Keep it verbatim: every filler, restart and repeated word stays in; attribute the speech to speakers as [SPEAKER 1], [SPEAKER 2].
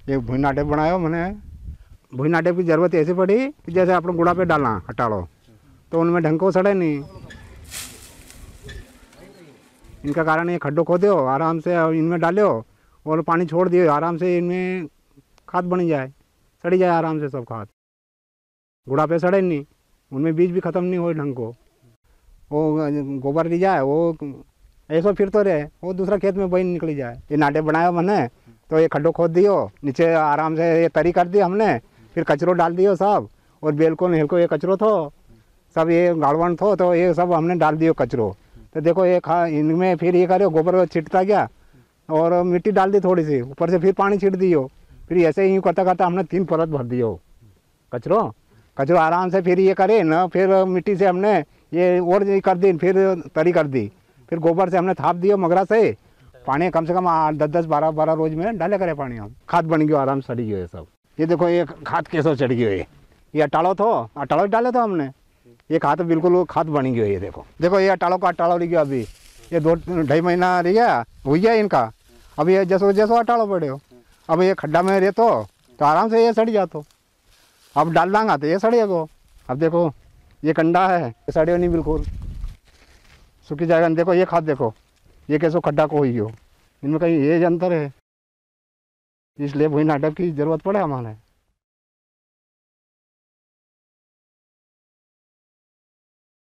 [SPEAKER 1] ये भूई नाटे बनाया मैंने। भूई नाटे की ज़रूरत ऐसी पड़ी कि जैसे अपने गुड़ा पे डालना हटाड़ो तो उनमें ढंग को सड़े नहीं। इनका कारण ये खड्डो खोदो आराम से इनमें डालो और पानी छोड़ दियो आराम से, इनमें खाद बन जाए, सड़ी जाए आराम से सब खाद। गुड़ा पे सड़े नहीं, उनमें बीज भी ख़त्म नहीं हो ढंग को। वो गोबर ली जाए वो ऐसा फिर तो रहे, वो दूसरा खेत में बही निकली जाए। ये नाटे बनाया मैंने तो ये खड्डो खोद दियो, नीचे आराम से ये तरी कर दी हमने, फिर कचरो डाल दियो सब, और बेलको हेलको ये कचरो थो सब, ये गाड़वन थो तो ये सब हमने डाल दियो कचरो। तो देखो ये खा इनमें फिर ये करो गोबर छिटता गया और मिट्टी डाल दी थोड़ी सी ऊपर से, फिर पानी छिट दियो, फिर ऐसे ही करता करता हमने तीन परत भर दियो कचरो। कचरो आराम से फिर ये करे ना, फिर मिट्टी से हमने ये और कर दी, फिर तरी कर दी, फिर गोबर से हमने थाप दियो मगरा से। पानी कम से कम दस दस बारह बारह रोज में डाले करे पानी, हम खाद बन गयो आराम से सड़ी गयो ये सब। ये देखो ये खाद कैसे चढ़ गयो, ये ये अटाड़ो थो, अटाड़ो डाले था हमने, ये खाद बिल्कुल खाद बन गयो। ये देखो देखो ये अटाड़ो का अटाड़ो रह गया, अभी ये दो ढाई महीना रह गया हो गया इनका। अब ये जैसो जैसो अटाड़ो पड़े हो, अब ये खड्डा में रहतो तो आराम से ये सड़ जातो। अब डाल दांगा तो ये सड़ेगो। अब देखो ये कंडा है, ये सड़े नहीं बिल्कुल, सूखी जाएगा। देखो ये खाद देखो ये कैसो खड्डा को ही हो, इनमें कहीं ये अंतर है, इसलिए भूई नाटक की जरूरत पड़े हमारे।